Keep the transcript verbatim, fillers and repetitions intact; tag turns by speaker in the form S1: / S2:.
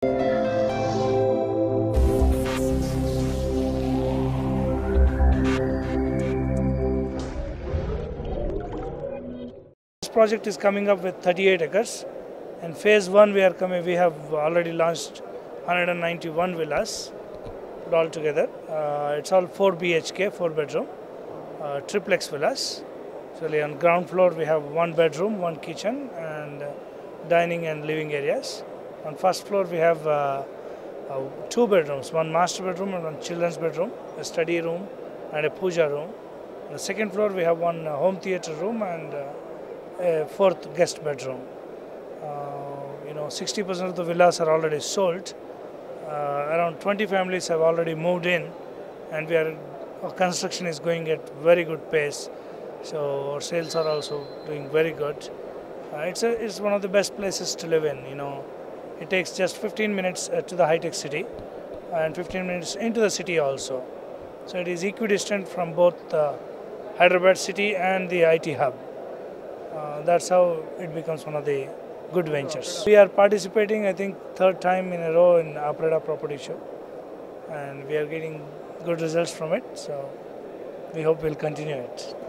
S1: This project is coming up with thirty-eight acres. In phase one, we are coming. We have already launched one hundred ninety-one villas put all together. Uh, it's all four B H K, four bedroom, uh, triplex villas. So on ground floor we have one bedroom, one kitchen, and uh, dining and living areas. On first floor we have uh, uh, two bedrooms, one master bedroom and one children's bedroom, a study room and a puja room. On the second floor we have one uh, home theatre room and uh, a fourth guest bedroom. Uh, you know, sixty percent of the villas are already sold. Uh, around twenty families have already moved in, and we are our construction is going at very good pace. So our sales are also doing very good. Uh, it's a, it's one of the best places to live in. You know, it takes just fifteen minutes uh, to the high-tech city, and fifteen minutes into the city also. So it is equidistant from both the Hyderabad city and the I T hub. Uh, that's how it becomes one of the good ventures. We are participating, I think, third time in a row in Apreda Property Show, and we are getting good results from it. So we hope we'll continue it.